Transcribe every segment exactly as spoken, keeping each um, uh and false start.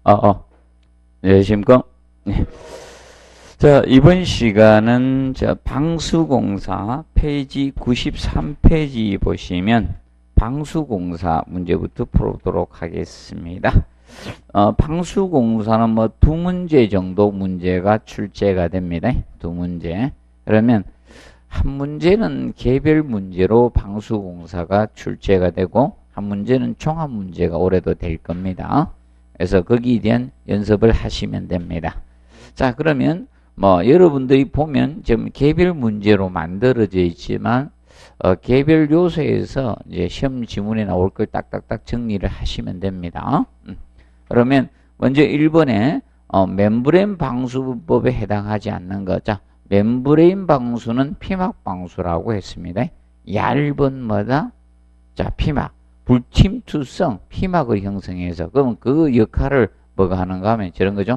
어, 어. 안녕하십니까? 네. 자, 이번 시간은 저 방수공사 페이지 구십삼 페이지 보시면 방수공사 문제부터 풀어보도록 하겠습니다. 어, 방수공사는 뭐 두 문제 정도 문제가 출제가 됩니다. 두 문제. 그러면 한 문제는 개별 문제로 방수공사가 출제가 되고 한 문제는 종합 문제가 올해도 될 겁니다. 그래서 거기에 대한 연습을 하시면 됩니다. 자, 그러면 뭐 여러분들이 보면 지금 개별 문제로 만들어져 있지만 어, 개별 요소에서 이제 시험 지문에 나올 걸 딱딱딱 정리를 하시면 됩니다. 음. 그러면 먼저 일 번에 어, 멤브레인 방수법에 해당하지 않는 거. 자, 멤브레인 방수는 피막 방수라고 했습니다. 얇은 뭐다? 자, 피막. 불침투성 피막을 형성해서, 그러면 그 역할을 뭐가 하는가 하면 저런 거죠.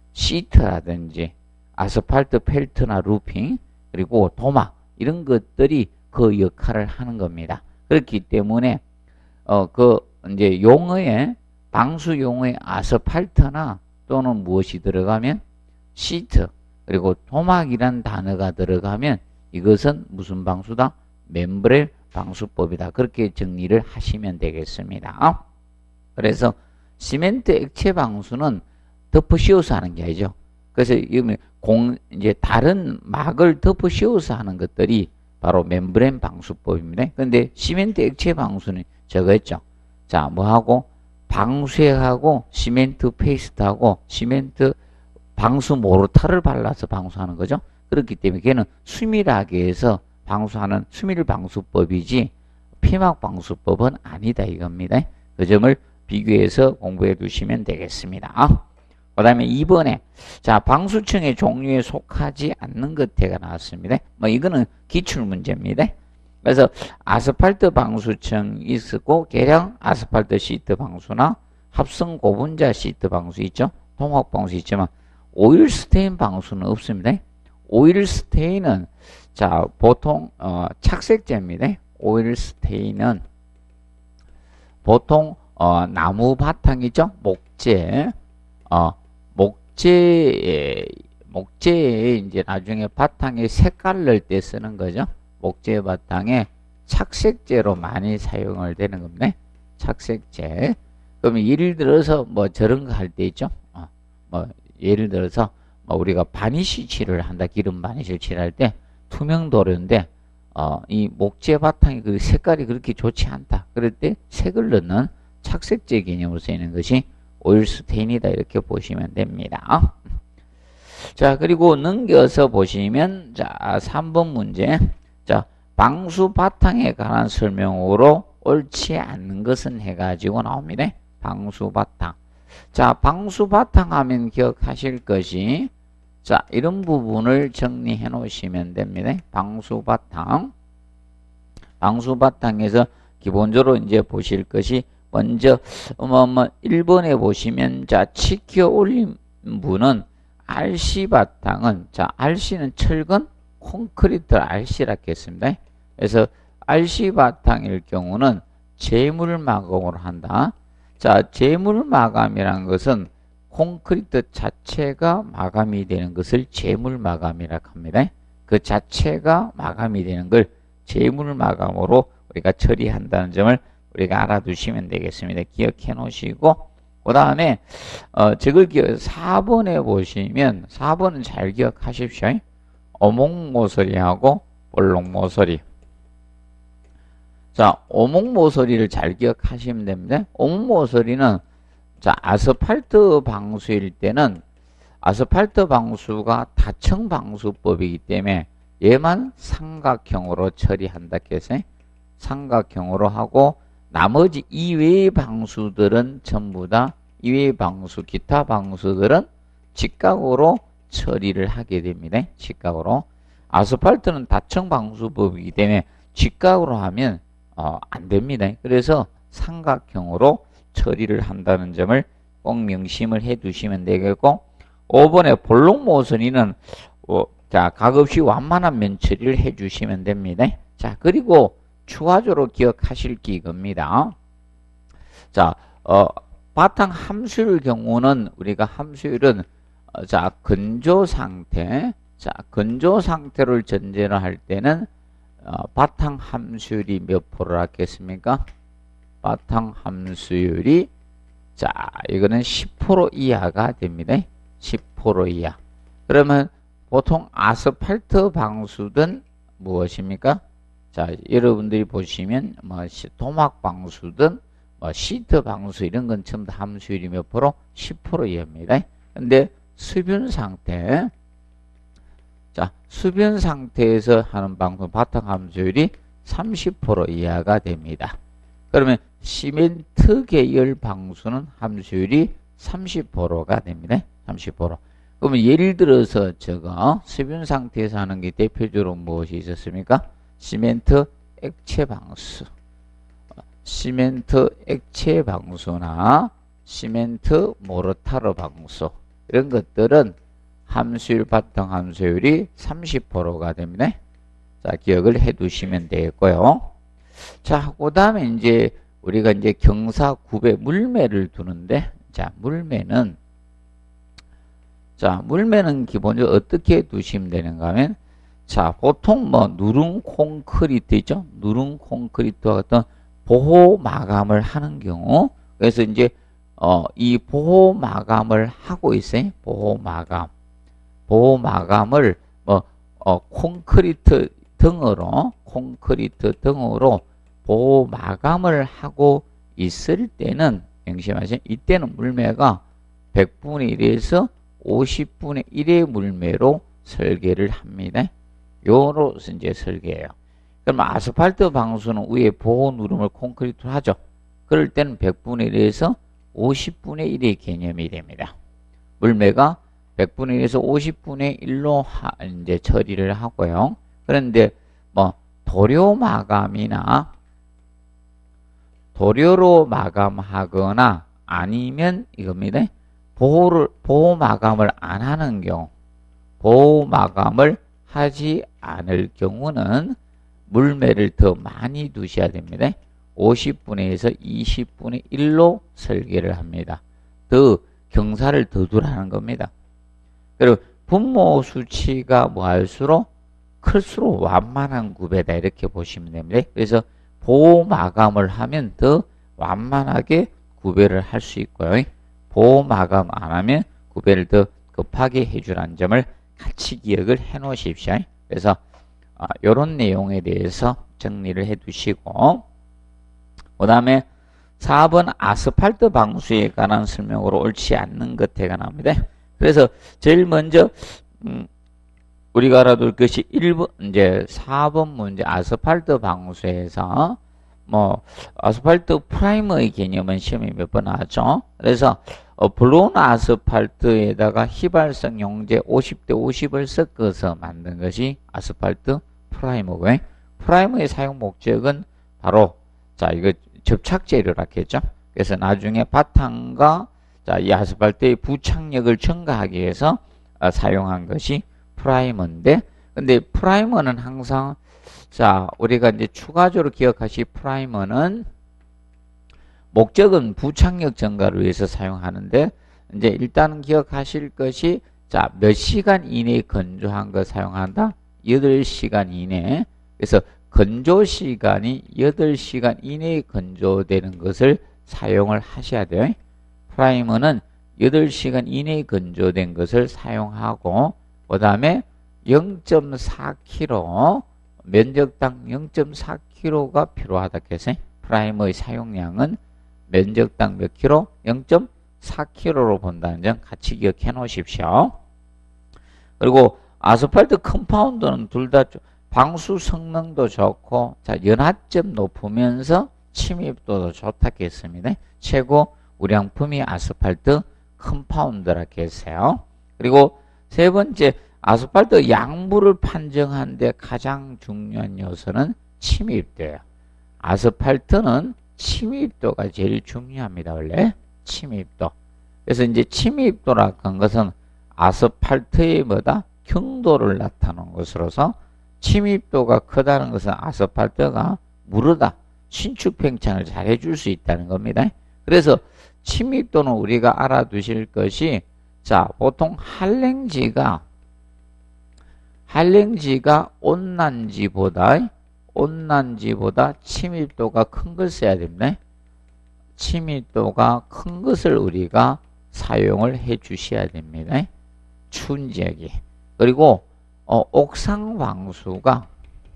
시트라든지 아스팔트 펠트나 루핑 그리고 도막 이런 것들이 그 역할을 하는 겁니다. 그렇기 때문에 어 그 이제 용어에 방수 용어에 아스팔트나 또는 무엇이 들어가면 시트 그리고 도막이란 단어가 들어가면 이것은 무슨 방수다? 멤브레인 방수법이다. 그렇게 정리를 하시면 되겠습니다. 그래서 시멘트 액체 방수는 덮어 씌워서 하는 게 아니죠. 그래서 공 이제 다른 막을 덮어 씌워서 하는 것들이 바로 멤브레인 방수법입니다. 그런데 시멘트 액체 방수는 저거 했죠. 자, 뭐하고 방수액하고 시멘트 페이스트하고 시멘트 방수 모르타를 발라서 방수하는 거죠. 그렇기 때문에 걔는 수밀하게 해서 방수하는 수밀 방수법이지 피막 방수법은 아니다 이겁니다. 그 점을 비교해서 공부해 두시면 되겠습니다. 그 다음에 이 번에 자 방수층의 종류에 속하지 않는 것해가 나왔습니다. 뭐 이거는 기출문제입니다. 그래서 아스팔트 방수층 있고 계량 아스팔트 시트 방수나 합성 고분자 시트 방수 있죠. 통합 방수 있지만 오일 스테인 방수는 없습니다. 오일 스테인은 자 보통 어, 착색제입니다. 오일 스테인은 보통 어, 나무 바탕이죠. 목재 어, 목재에 목재에 이제 나중에 바탕에 색깔 낼 때 쓰는 거죠. 목재 바탕에 착색제로 많이 사용을 되는 겁니다. 착색제. 그러면 예를 들어서 뭐 저런 거 할 때 있죠. 어, 뭐 예를 들어서 뭐 우리가 바니쉬 칠을 한다. 기름 바니쉬를 칠할 때 투명 도료인데 어, 이 목재 바탕이 그 색깔이 그렇게 좋지 않다. 그럴 때 색을 넣는 착색제 개념으로 쓰이는 것이 오일 스테인이다. 이렇게 보시면 됩니다. 자, 그리고 넘겨서 보시면 자, 삼 번 문제. 자, 방수 바탕에 관한 설명으로 옳지 않는 것은 해가지고 나옵니다. 방수 바탕. 자, 방수 바탕 하면 기억하실 것이 자, 이런 부분을 정리해 놓으시면 됩니다. 방수 바탕. 방수 바탕에서 기본적으로 이제 보실 것이 먼저 뭐, 뭐 일 번에 보시면 자, 치켜 올린 분은 알씨 바탕은 자, 알씨는 철근 콘크리트 알씨라고 했습니다. 그래서 알씨 바탕일 경우는 제물 마감으로 한다. 자, 제물 마감이라는 것은 콘크리트 자체가 마감이 되는 것을 제물 마감이라고 합니다. 그 자체가 마감이 되는 걸 제물 마감으로 우리가 처리한다는 점을 우리가 알아두시면 되겠습니다. 기억해 놓으시고 그 다음에 어, 저걸 기억 사 번에 보시면 사 번은 잘 기억하십시오. 어몽모서리하고 볼록모서리. 자, 오목모서리를 잘 기억하시면 됩니다. 오목모서리는 자, 아스팔트 방수일 때는 아스팔트 방수가 다층 방수법이기 때문에 얘만 삼각형으로 처리한다 해서 삼각형으로 하고 나머지 이외의 방수들은 전부 다 이외의 방수, 기타 방수들은 직각으로 처리를 하게 됩니다. 직각으로. 아스팔트는 다층 방수법이기 때문에 직각으로 하면 어, 안 됩니다. 그래서 삼각형으로 처리를 한다는 점을 꼭 명심을 해 두시면 되겠고 오 번에 볼록모서리는 어, 자, 각없이 완만한 면 처리를 해 주시면 됩니다. 자, 그리고 추가적으로 기억하실 게 이겁니다. 자, 어, 바탕 함수일 경우는 우리가 함수율은 어, 자 건조 상태, 자 건조 상태를 전제로 할 때는 어, 바탕 함수율이 몇 프로를 하겠습니까? 바탕 함수율이 자 이거는 십 퍼센트 이하가 됩니다. 십 퍼센트 이하. 그러면 보통 아스팔트 방수든 무엇입니까? 자 여러분들이 보시면 뭐 도막 방수든 뭐 시트 방수 이런 건 전부 다 함수율이 몇 프로? 십 퍼센트 이하입니다. 근데 수변 상태, 자 수변 상태에서 하는 방수 바탕 함수율이 삼십 퍼센트 이하가 됩니다. 그러면 시멘트 계열 방수는 함수율이 삼십 퍼센트가 됩니다. 삼십 퍼센트. 그러면 예를 들어서 저거 수변 상태에서 하는 게 대표적으로 무엇이 있었습니까? 시멘트 액체 방수, 시멘트 액체 방수나 시멘트 모르타르 방수 이런 것들은 함수율 바탕 함수율이 삼십 퍼센트가 됩니다. 자 기억을 해 두시면 되겠고요. 자 그 다음에 이제 우리가 이제 경사 구배 물매를 두는데, 자 물매는 자 물매는 기본적으로 어떻게 두시면 되는가 하면, 자 보통 뭐 누른 콘크리트 있죠, 누른 콘크리트와 같은 보호 마감을 하는 경우, 그래서 이제 어 이 보호 마감을 하고 있어요. 보호 마감, 보호 마감을 뭐 어 콘크리트 등으로 콘크리트 등으로 보호 마감을 하고 있을 때는, 명심하세요. 이때는 물매가 백분의 일에서 오십분의 일의 물매로 설계를 합니다. 요로서 이제 설계해요. 그럼 아스팔트 방수는 위에 보호 누름을 콘크리트로 하죠. 그럴 때는 백분의 일에서 오십분의 일의 개념이 됩니다. 물매가 백분의 일에서 오십분의 일로 하, 이제 처리를 하고요. 그런데 뭐 도료 마감이나 도료로 마감하거나 아니면 이겁니다. 보호를, 보호 마감을 안 하는 경우, 보호 마감을 하지 않을 경우는 물매를 더 많이 두셔야 됩니다. 오십분의 일에서 이십분의 일로 설계를 합니다. 더 경사를 더 두라는 겁니다. 그리고 분모 수치가 뭐 할수록 클수록 완만한 구배다 이렇게 보시면 됩니다. 그래서 보호 마감을 하면 더 완만하게 구배를 할 수 있고요. 보호 마감 안 하면 구배를 더 급하게 해주라는 점을 같이 기억을 해 놓으십시오. 그래서 아, 이런 내용에 대해서 정리를 해 두시고, 그 다음에 사 번 아스팔트 방수에 관한 설명으로 옳지 않는 것에 관합니다. 그래서 제일 먼저 음, 우리가 알아둘 것이 일 번, 이제 사 번 문제 아스팔트 방수에서 뭐 아스팔트 프라이머의 개념은 시험에 몇 번 나왔죠. 그래서 어, 블론 아스팔트에다가 휘발성 용제 오십 대 오십을 섞어서 만든 것이 아스팔트 프라이머고요. 프라이머의 사용 목적은 바로 자 이거 접착 재료라겠죠. 그래서 나중에 바탕과 자 이 아스팔트의 부착력을 증가하기 위해서 어, 사용한 것이 프라이머인데, 근데 프라이머는 항상 자 우리가 이제 추가적으로 기억하실 프라이머는 목적은 부착력 증가를 위해서 사용하는데, 이제 일단은 기억하실 것이 자 몇 시간 이내에 건조한 거 사용한다? 여덟 시간 이내. 그래서 건조 시간이 여덟 시간 이내에 건조되는 것을 사용을 하셔야 돼요. 프라이머는 여덟 시간 이내에 건조된 것을 사용하고, 그 다음에 영 점 사 킬로그램, 면적당 영 점 사 킬로그램가 필요하다 했어요. 프라이머의 사용량은 면적당 몇 킬로? 영 점 사 킬로그램로 본다는 점 같이 기억해 놓으십시오. 그리고 아스팔트 컴파운드는 둘 다 방수 성능도 좋고, 자, 연화점 높으면서 침입도도 좋다 했습니다. 최고 우량품이 아스팔트 컴파운드라 했어요. 그리고 세 번째, 아스팔트 양부를 판정하는 데 가장 중요한 요소는 침입도예요. 아스팔트는 침입도가 제일 중요합니다. 원래 침입도. 그래서 이제 침입도라고 한 것은 아스팔트의 뭐다? 경도를 나타내는 것으로서, 침입도가 크다는 것은 아스팔트가 무르다, 신축 팽창을 잘 해줄 수 있다는 겁니다. 그래서 침입도는 우리가 알아두실 것이, 자, 보통 한랭지가, 한랭지가 온난지보다, 온난지보다 침입도가 큰 걸 써야 됩니다. 침입도가 큰 것을 우리가 사용을 해 주셔야 됩니다. 추운 지역이. 그리고, 어, 옥상 방수가,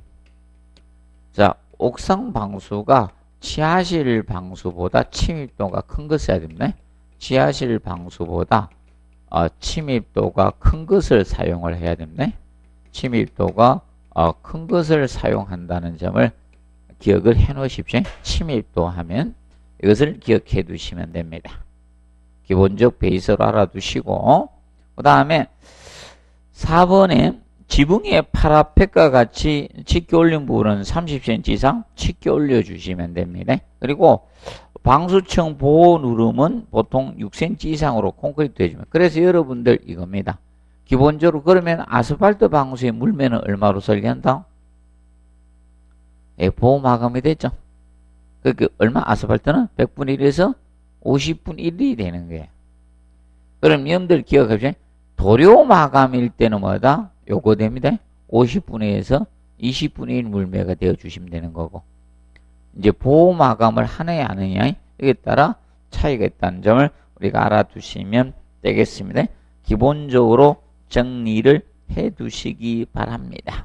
자, 옥상 방수가 지하실 방수보다 침입도가 큰 것을 써야 됩니다. 지하실 방수보다 어, 침입도가 큰 것을 사용을 해야 됩니다. 침입도가 어, 큰 것을 사용한다는 점을 기억을 해 놓으십시오. 침입도 하면 이것을 기억해 두시면 됩니다. 기본적 베이스로 알아두시고, 그 다음에 사 번에 지붕의 파라펫과 같이 짙게 올린 부분은 삼십 센티미터 이상 짙게 올려주시면 됩니다. 그리고 방수층 보호 누름은 보통 육 센티미터 이상으로 콘크리트 해주면, 그래서 여러분들 이겁니다. 기본적으로 그러면 아스팔트 방수의 물면은 얼마로 설계한다? 예, 보호 마감이 됐죠. 그 얼마? 아스팔트는 백분의 일에서 오십분의 일이 되는 거예요. 그럼 여러분들 기억하십시오. 도료 마감일 때는 뭐다? 요거 됩니다. 오십분의 일에서 이십분의 일 물매가 되어 주시면 되는 거고, 이제 보호 마감을 하느냐 안 하느냐 여기에 따라 차이가 있다는 점을 우리가 알아두시면 되겠습니다. 기본적으로 정리를 해 두시기 바랍니다.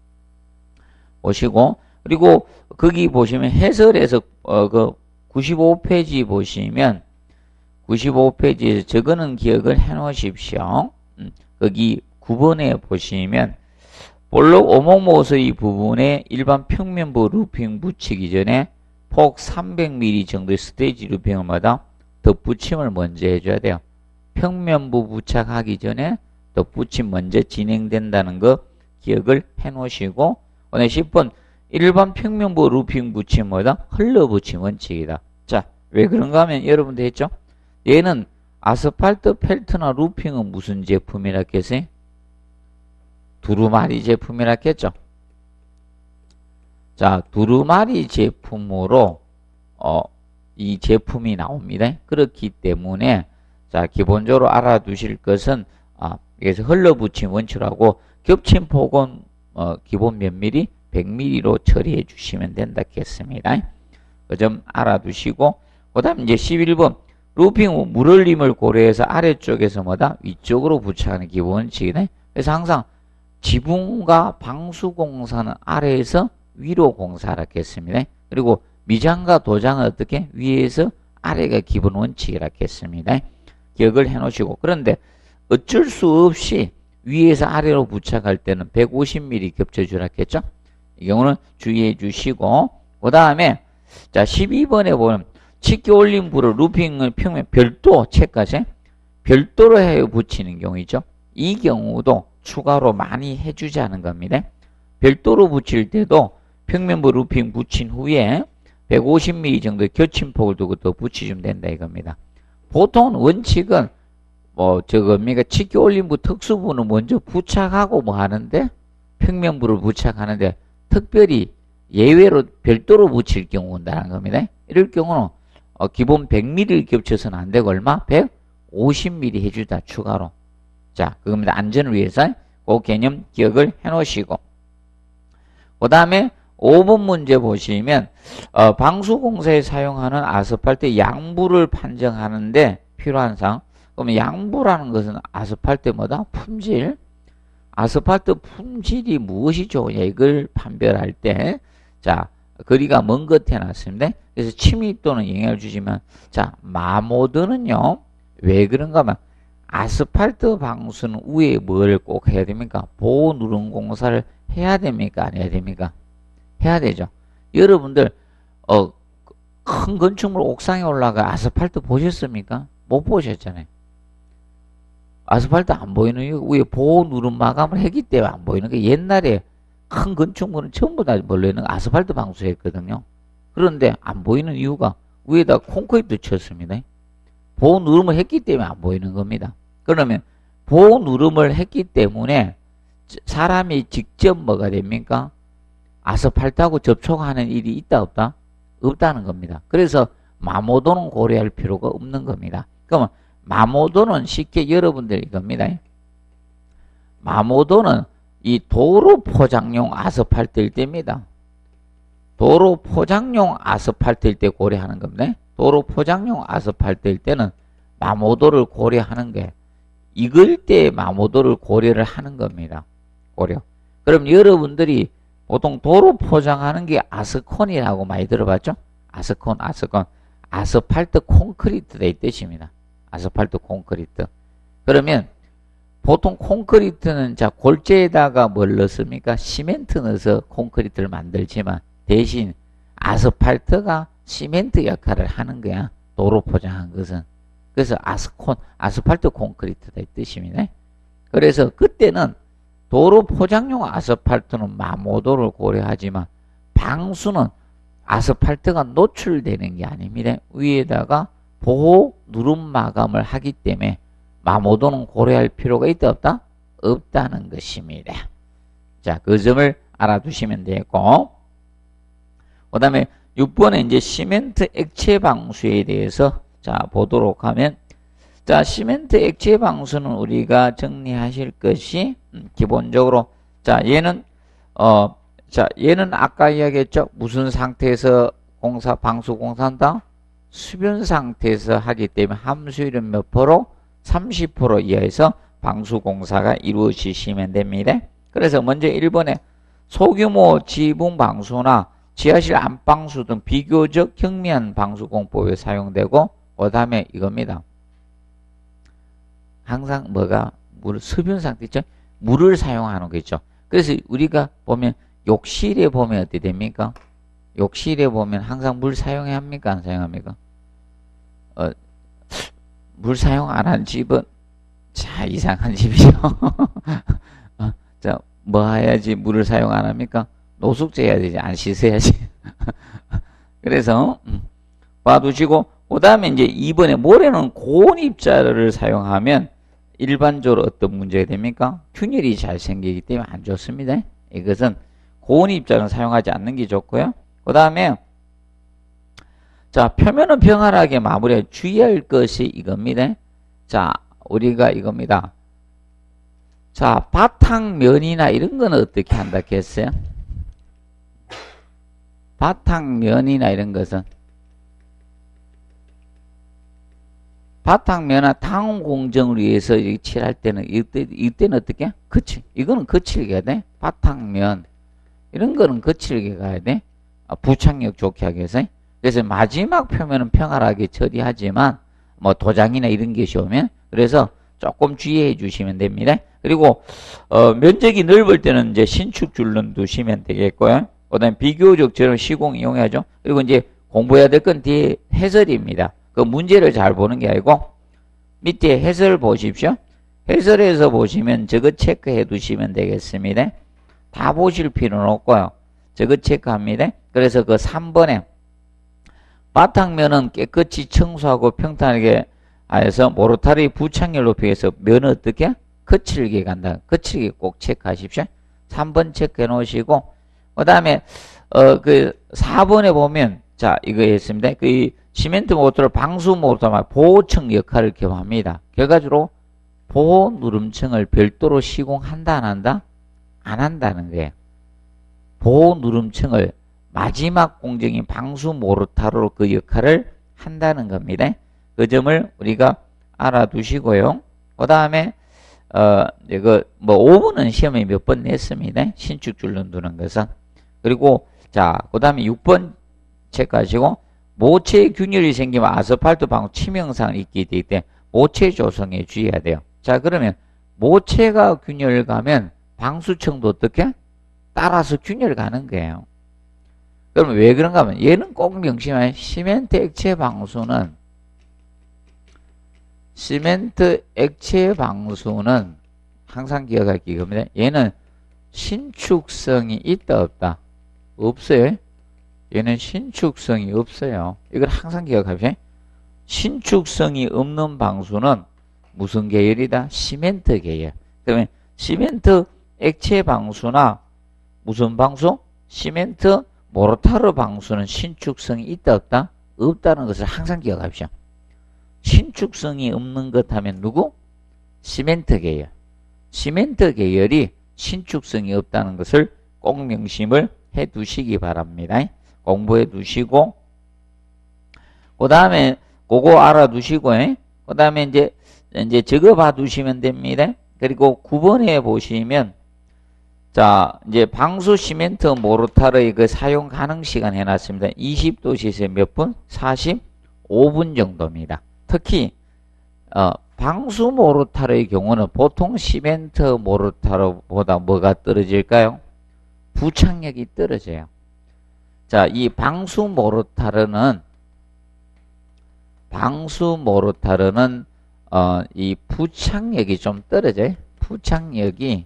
보시고, 그리고 거기 보시면 해설에서 어, 그 구십오 페이지 보시면 구십오 페이지에서 저거는 기억을 해 놓으십시오. 음, 거기 구 번에 보시면 볼록 오목모서의 부분에 일반 평면부 루핑 붙이기 전에 폭 삼백 밀리미터 정도의 스테이지 루핑마다 덧붙임을 먼저 해줘야 돼요. 평면부 부착하기 전에 덧붙임 먼저 진행된다는 거 기억을 해 놓으시고, 오늘 십 번 일반 평면부 루핑 붙임보다 흘러붙임 원칙이다. 자, 왜 그런가 하면 여러분도 했죠? 얘는 아스팔트 펠트나 루핑은 무슨 제품이라 했어요? 두루마리 제품이라 했죠? 자, 두루마리 제품으로 어, 이 제품이 나옵니다. 그렇기 때문에 자, 기본적으로 알아두실 것은 아, 여기서 흘러붙임 원칙하고 겹친 폭은 어, 기본 몇 미리? 백 밀리미터로 처리해 주시면 된다 했습니다. 그 점 알아두시고, 그 다음 이제 십일 번 루핑 후 물흘림을 고려해서 아래쪽에서 뭐다? 위쪽으로 부착하는 기본 원칙이네. 그래서 항상 지붕과 방수공사는 아래에서 위로 공사하라 했습니다. 그리고 미장과 도장은 어떻게? 위에서 아래가 기본 원칙이라 했습니다. 기억을 해 놓으시고, 그런데 어쩔 수 없이 위에서 아래로 부착할 때는 백오십 밀리미터 겹쳐주라 했죠? 이 경우는 주의해 주시고, 그 다음에 자 십이 번에 보면 짙게 올린 불을 루핑을 평면 별도 책까지 별도로 해 붙이는 경우이죠. 이 경우도 추가로 많이 해주자는 겁니다. 별도로 붙일 때도 평면부 루핑 붙인 후에 백오십 밀리미터 정도의 겹침폭을 두고 더 붙여주면 된다 이겁니다. 보통 원칙은 뭐 저겁니까? 짙게 올린 부 특수부는 먼저 부착하고 뭐 하는데 평면부를 부착하는데 특별히 예외로 별도로 붙일 경우 온다는 겁니다. 이럴 경우는 어, 기본 백 밀리미터 겹쳐서는 안 되고 얼마? 백오십 밀리미터 해주다 추가로. 자, 그겁니다. 안전을 위해서 그 개념 기억을 해 놓으시고, 그 다음에 오 번 문제 보시면 어, 방수공사에 사용하는 아스팔트 양부를 판정하는데 필요한 사항. 그러면 양부라는 것은 아스팔트 뭐다? 품질. 아스팔트 품질이 무엇이 좋으냐 이걸 판별할 때, 자, 거리가 먼 것 해놨습니다. 그래서 침입도는 영향을 주지만, 자, 마모드는요 왜 그런가 하면 아스팔트 방수는 위에 뭘 꼭 해야 됩니까? 보호 누름 공사를 해야 됩니까? 안 해야 됩니까? 해야 되죠. 여러분들 어, 큰 건축물 옥상에 올라가 아스팔트 보셨습니까? 못 보셨잖아요. 아스팔트 안 보이는 이유, 위에 보호 누름 마감을 했기 때문에 안 보이는 게, 옛날에 큰 건축물은 전부 다 원래는 아스팔트 방수했거든요. 그런데 안 보이는 이유가 위에다 콘크리트 쳤습니다. 보호 누름을 했기 때문에 안 보이는 겁니다. 그러면 보호 누름을 했기 때문에 사람이 직접 뭐가 됩니까? 아스팔트하고 접촉하는 일이 있다 없다? 없다는 겁니다. 그래서 마모도는 고려할 필요가 없는 겁니다. 그러면 마모도는 쉽게 여러분들 이겁니다. 마모도는 이 도로 포장용 아스팔트일 때입니다. 도로 포장용 아스팔트일 때 고려하는 겁니다. 도로 포장용 아스팔트일 때는 마모도를 고려하는 게 이걸 때 마모도를 고려를 하는 겁니다. 고려. 그럼 여러분들이 보통 도로 포장하는 게 아스콘이라고 많이 들어봤죠? 아스콘, 아스콘. 아스팔트 콘크리트다 이 뜻입니다. 아스팔트 콘크리트. 그러면 보통 콘크리트는 자 골재에다가 뭘 넣습니까? 시멘트 넣어서 콘크리트를 만들지만 대신 아스팔트가 시멘트 역할을 하는 거야. 도로 포장한 것은. 그래서 아스콘, 아스팔트 콘크리트다 이 뜻입니다. 그래서 그때는 도로 포장용 아스팔트는 마모도를 고려하지만 방수는 아스팔트가 노출되는 게 아닙니다. 위에다가 보호 누름 마감을 하기 때문에 마모도는 고려할 필요가 있다 없다? 없다는 것입니다. 자, 그 점을 알아두시면 되고, 그 다음에 육 번에 이제 시멘트 액체 방수에 대해서 자 보도록 하면, 자 시멘트 액체 방수는 우리가 정리하실 것이 음, 기본적으로 자 얘는 어 자 얘는 아까 이야기했죠. 무슨 상태에서 공사 방수 공사한다? 수변 상태에서 하기 때문에 함수율은 몇 프로? 삼십 퍼센트 이하에서 방수 공사가 이루어지시면 됩니다. 그래서 먼저 일 번에 소규모 지붕 방수나 지하실 안방수 등 비교적 경미한 방수공법에 사용되고, 그 다음에 이겁니다. 항상 뭐가 물, 수변 상태 있죠? 물을 사용하는 거 있죠. 그래서 우리가 보면 욕실에 보면 어떻게 됩니까? 욕실에 보면 항상 물 사용해야 합니까? 안 사용합니까? 어, 물 사용 안 한 집은 자 이상한 집이죠. 어, 자, 뭐 해야지 물을 사용 안 합니까? 노숙자 해야 되지, 안 씻어야지. 그래서 음, 봐두시고, 그 다음에 이제 이 번에 모래는 고온 입자를 사용하면 일반적으로 어떤 문제가 됩니까? 균열이 잘 생기기 때문에 안 좋습니다. 이것은 고온 입자는 사용하지 않는 게 좋고요. 그 다음에 자 표면은 평활하게 마무리해 주의할 것이 이겁니다. 자 우리가 이겁니다. 자 바탕면이나 이런 거는 어떻게 한다 했어요? 바탕면이나 이런 것은 바탕면이나 당원 공정을 위해서 칠할 때는 이때, 이때는 어떻게? 거칠. 이거는 거칠게 돼. 바탕면 이런 거는 거칠게 가야 돼. 부착력 좋게 하기 위해서. 그래서 마지막 표면은 평활하게 처리하지만 뭐 도장이나 이런 것이 오면 그래서 조금 주의해 주시면 됩니다. 그리고 어, 면적이 넓을 때는 이제 신축줄로 두시면 되겠고요. 그 다음에 비교적 저런 시공 이용해야죠. 그리고 이제 공부해야 될 건 뒤에 해설입니다. 그 문제를 잘 보는 게 아니고 밑에 해설 보십시오. 해설에서 보시면 저거 체크해 두시면 되겠습니다. 다 보실 필요는 없고요. 저거 체크합니다. 그래서 그 삼 번에 바탕면은 깨끗이 청소하고 평탄하게 하여서 모르타리 부착률 높이기 위해서 면은 어떻게? 거칠게 간다. 거칠게 꼭 체크하십시오. 삼 번 체크해 놓으시고, 그 다음에 어 그 사 번에 보면 자 이거 했습니다. 그 시멘트 모터를 방수 모터만 보호층 역할을 겸합니다. 결과적으로 보호 누름층을 별도로 시공한다 안 한다? 안 한다는 거예요. 보호 누름층을 마지막 공정인 방수 모르타르로 그 역할을 한다는 겁니다. 그 점을 우리가 알아두시고요. 그 다음에 어 이거 뭐 오 번은 시험에 몇 번 냈습니다. 신축줄로 두는 것은. 그리고 자 그 다음에 육 번 체크하시고, 모체 균열이 생기면 아스팔트 방수 치명상이 있기 때문에 모체 조성에 주의해야 돼요. 자 그러면 모체가 균열 가면 방수층도 어떻게? 따라서 균열 가는 거예요. 그러면 왜 그런가 하면 얘는 꼭 명심하면 시멘트 액체 방수는 시멘트 액체 방수는 항상 기억할 게 이겁니다. 얘는 신축성이 있다 없다? 없어요. 얘는 신축성이 없어요. 이걸 항상 기억하십시오. 신축성이 없는 방수는 무슨 계열이다? 시멘트 계열. 그러면 시멘트 액체 방수나 무슨 방수? 시멘트 모르타르 방수는 신축성이 있다 없다? 없다는 것을 항상 기억하십시오. 신축성이 없는 것 하면 누구? 시멘트 계열. 시멘트 계열이 신축성이 없다는 것을 꼭 명심을 해 두시기 바랍니다. 공부해 두시고, 그 다음에 그거 알아두시고, 그 다음에 이제, 이제 적어 봐 두시면 됩니다. 그리고 구 번에 보시면, 자, 이제 방수 시멘트 모르타르의 그 사용 가능 시간 해놨습니다. 이십 도씨에서 몇 분? 사십오 분 정도입니다. 특히, 어, 방수 모르타르의 경우는 보통 시멘트 모르타르보다 뭐가 떨어질까요? 부착력이 떨어져요. 자, 이 방수 모르타르는, 방수 모르타르는, 어, 이 부착력이 좀 떨어져요. 부착력이,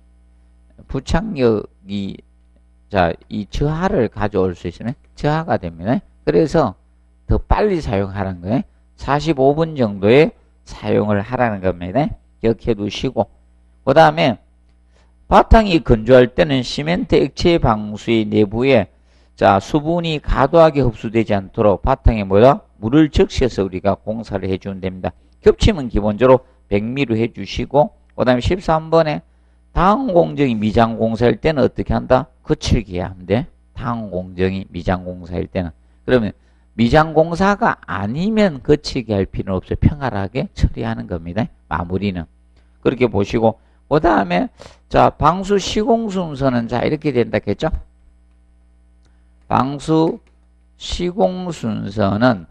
부착력이, 자, 이 저하를 가져올 수 있으면 저하가 됩니다. 그래서 더 빨리 사용하라는 거예요. 사십오 분 정도에 사용을 하라는 겁니다. 기억해 두시고, 그 다음에 바탕이 건조할 때는 시멘트 액체 방수의 내부에 자 수분이 과도하게 흡수되지 않도록 바탕에 뭐야? 물을 적셔서 우리가 공사를 해주면 됩니다. 겹침은 기본적으로 백 밀리미터 해주시고, 그 다음에 십삼 번에 다음 공정이 미장 공사일 때는 어떻게 한다? 거칠게 해야 하는데, 다음 공정이 미장 공사일 때는. 그러면 미장 공사가 아니면 거칠게 할 필요는 없어요. 평활하게 처리하는 겁니다. 마무리는. 그렇게 보시고, 그 다음에 자 방수 시공 순서는 자 이렇게 된다 했죠. 방수 시공 순서는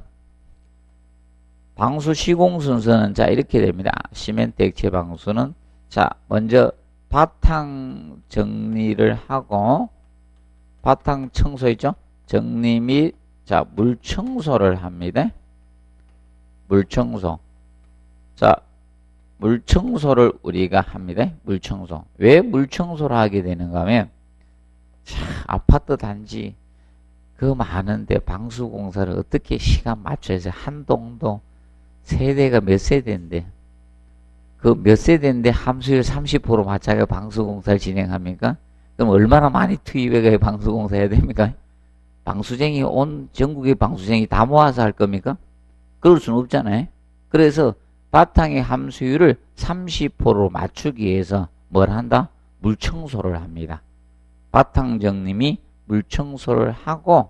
방수 시공 순서는 자 이렇게 됩니다. 시멘트 액체 방수는 자 먼저 바탕 정리를 하고, 바탕 청소 있죠? 정리 및 자 물 청소를 합니다. 물 청소. 자 물 청소를 우리가 합니다. 물 청소. 왜 물 청소를 하게 되는가 하면, 자, 아파트 단지 그 많은데 방수 공사를 어떻게 시간 맞춰서 한 동도 세대가 몇 세대인데, 그 몇 세대인데 함수율 삼십 퍼센트 맞춰서 방수 공사를 진행합니까? 그럼 얼마나 많이 투입해가 방수 공사 해야 됩니까? 방수쟁이, 온 전국의 방수쟁이 다 모아서 할 겁니까? 그럴 수는 없잖아요. 그래서 바탕의 함수율을 삼십 퍼센트로 맞추기 위해서 뭘 한다? 물 청소를 합니다. 바탕 정림이 물 청소를 하고,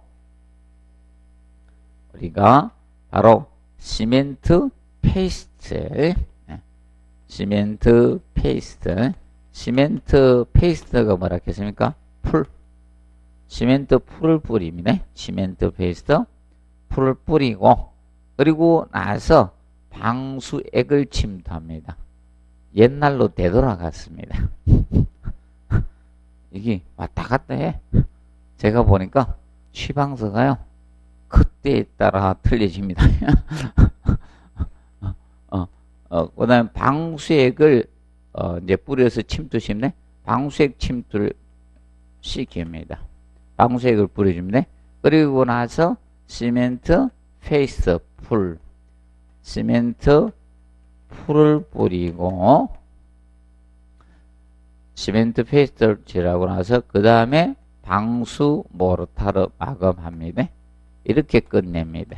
우리가 바로 시멘트 페이스트, 시멘트 페이스트, 시멘트 페이스트가 뭐라 했습니까? 풀. 시멘트 풀을 뿌립니다. 시멘트 페이스트 풀을 뿌리고, 그리고 나서 방수액을 침투합니다. 옛날로 되돌아갔습니다. 이게 왔다 갔다 해. 제가 보니까 취방서가요 그때에 따라 틀려집니다. 어, 어, 그 다음에 방수액을 어, 이제 뿌려서 침투시면 방수액 침투를 시킵니다. 방수액을 뿌려줍니다. 그리고 나서 시멘트 페이스 풀, 시멘트 풀을 뿌리고, 시멘트 페이스트를 칠하고 나서 그 다음에 방수 모르타르 마감합니다. 이렇게 끝냅니다.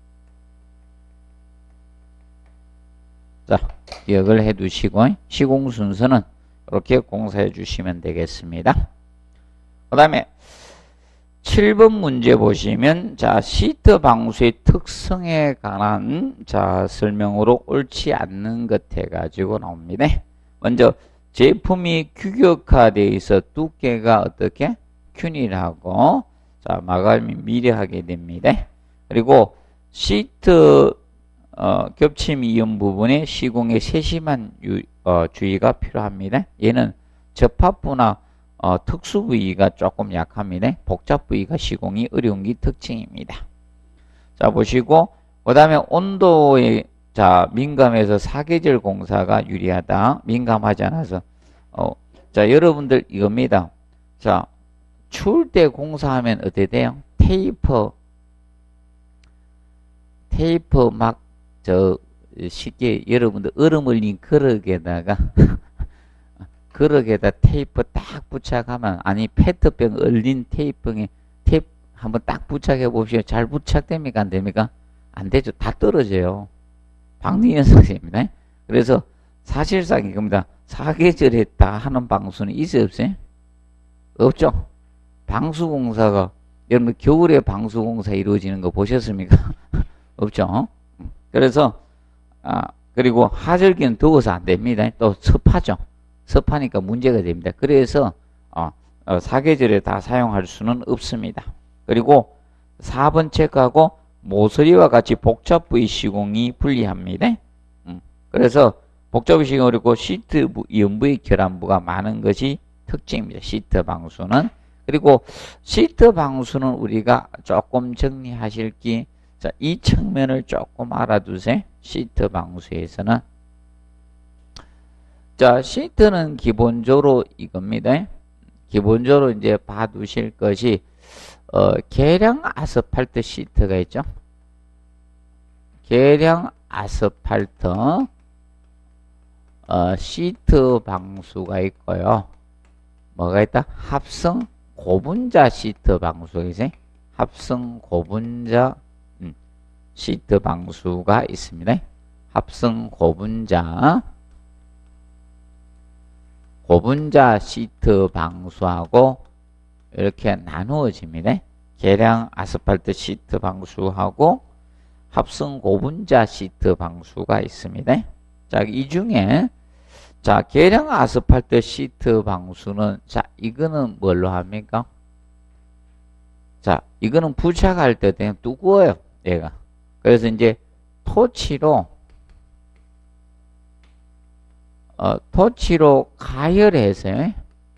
자, 기억을 해 두시고 시공 순서는 이렇게 공사해 주시면 되겠습니다. 그 다음에 칠 번 문제 보시면 자 시트 방수의 특성에 관한 자 설명으로 옳지 않는 것 해가지고 나옵니다. 먼저 제품이 규격화되어 있어 두께가 어떻게? 균일하고 자 마감이 미려하게 됩니다. 그리고 시트 어, 겹침 이온 부분에 시공에 세심한 유, 어, 주의가 필요합니다. 얘는 접합부나 어, 특수 부위가 조금 약합니다. 복잡 부위가 시공이 어려운 게 특징입니다. 자 보시고 그 다음에 온도에 자 민감해서 사계절 공사가 유리하다. 민감하지 않아서 어, 자 여러분들 이겁니다. 자 추울 때 공사하면 어떻게 돼요? 테이프 테이프 막 저 쉽게 여러분들 얼음 얼린 그릇에다가 그릇에다 테이프 딱 부착하면, 아니 페트병 얼린 테이프에 테이프 한번 딱 부착해 보십시오. 잘 부착됩니까? 안 됩니까? 안 되죠. 다 떨어져요. 방리현상입니다. 그래서 사실상 이겁니다. 사계절에 다 하는 방수는 있어요, 없어요? 없죠. 방수공사가 여러분 겨울에 방수공사 이루어지는 거 보셨습니까? 없죠. 그래서 아 그리고 하절기는 더워서 안 됩니다. 또 습하죠. 습하니까 문제가 됩니다. 그래서 어, 어, 사계절에 다 사용할 수는 없습니다. 그리고 사 번 책하고 모서리와 같이 복잡부의 시공이 불리합니다. 음, 그래서 복잡부의 시공이 어렵고 시트 연부의 결함부가 많은 것이 특징입니다. 시트 방수는. 그리고 시트 방수는 우리가 조금 정리하실 게, 자, 이 측면을 조금 알아두세요. 시트 방수에서는. 자, 시트는 기본적으로 이겁니다. 기본적으로 이제 봐두실 것이, 어, 계량 아스팔트 시트가 있죠. 계량 아스팔트, 어, 시트 방수가 있고요. 뭐가 있다? 합성 고분자 시트 방수가 있어요. 합성 고분자 음, 시트 방수가 있습니다. 합성 고분자 고분자 시트 방수하고 이렇게 나누어집니다. 계량 아스팔트 시트 방수하고 합성 고분자 시트 방수가 있습니다. 자, 이 중에 자, 계량 아스팔트 시트 방수는, 자, 이거는 뭘로 합니까? 자, 이거는 부착할 때 그냥 두꺼워요, 얘가. 그래서 이제 토치로, 어, 토치로 가열해서,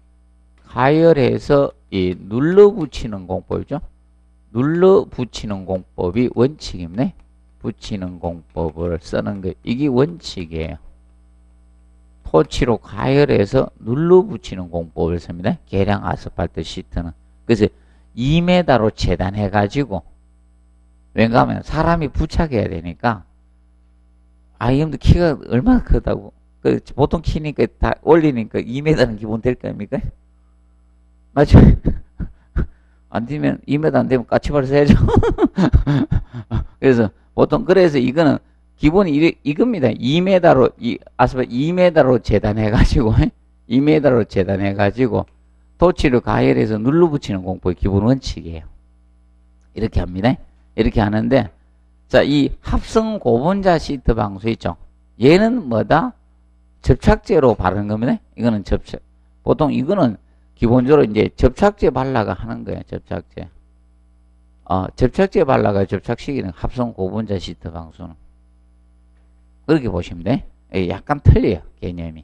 가열해서 이 눌러 붙이는 공법이죠. 눌러 붙이는 공법이 원칙입니다. 붙이는 공법을 쓰는 게, 이게 원칙이에요. 토치로 가열해서 눌러 붙이는 공법을 씁니다. 계량 아스팔트 시트는. 그래서 이 미터로 재단해가지고, 왜냐하면 사람이 부착해야 되니까, 아, 이놈들 키가 얼마나 크다고. 그 보통 키니까 다 올리니까 이 미터는 기본 될 거 아닙니까? 맞죠? 안 되면, 이 미터 안 되면 까치발 써야죠. 그래서 보통, 그래서 이거는 기본이 이, 이겁니다. 이 미터로, 이, 아스팔트 이 미터로 재단해가지고, 이 미터로 재단해가지고, 토치를 가열해서 눌러 붙이는 공법의 기본 원칙이에요. 이렇게 합니다. 이렇게 하는데, 자, 이 합성 고분자 시트 방수 있죠? 얘는 뭐다? 접착제로 바르는 겁니다. 이거는 접착, 보통 이거는 기본적으로 이제 접착제 발라가 하는 거예요. 접착제. 어, 접착제 발라가 접착시키는 합성 고분자 시트 방수는. 그렇게 보시면 돼. 약간 틀려요, 개념이.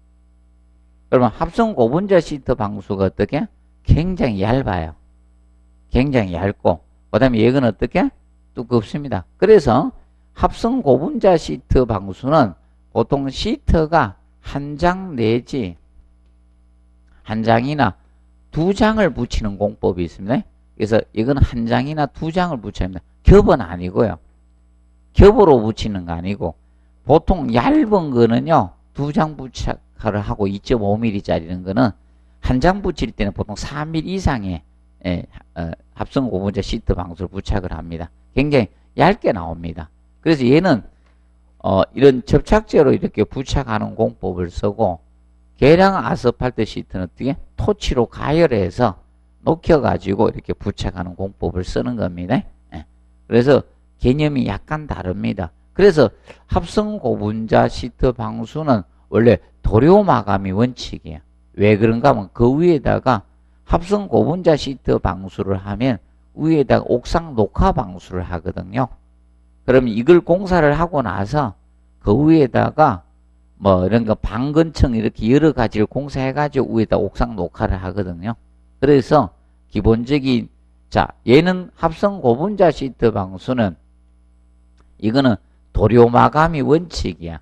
그러면 합성 고분자 시트 방수가 어떻게? 굉장히 얇아요. 굉장히 얇고, 그 다음에 얘는 어떻게? 두껍습니다. 그래서 합성 고분자 시트 방수는 보통 시트가 한 장 내지 한 장이나 두 장을 붙이는 공법이 있습니다. 그래서 이건 한 장이나 두 장을 붙여야 합니다. 겹은 아니고요. 겹으로 붙이는 거 아니고, 보통 얇은 거는요, 두 장 부착을 하고 이 점 오 밀리미터짜리는 거는 한 장 붙일 때는 보통 사 밀리미터 이상의 예, 어, 합성 고분자 시트 방수를 부착을 합니다. 굉장히 얇게 나옵니다. 그래서 얘는 어, 이런 접착제로 이렇게 부착하는 공법을 쓰고, 계량 아스팔트 시트는 어떻게? 토치로 가열해서 녹여가지고 이렇게 부착하는 공법을 쓰는 겁니다. 예. 그래서 개념이 약간 다릅니다. 그래서 합성 고분자 시트 방수는 원래 도료 마감이 원칙이에요. 왜 그런가 하면 그 위에다가 합성 고분자 시트 방수를 하면 위에다가 옥상 녹화 방수를 하거든요. 그러면 이걸 공사를 하고 나서 그 위에다가 뭐 이런 거 방건청 이렇게 여러 가지를 공사해가지고 위에다 옥상 녹화를 하거든요. 그래서 기본적인, 자, 얘는 합성 고분자 시트 방수는 이거는 도료 마감이 원칙이야.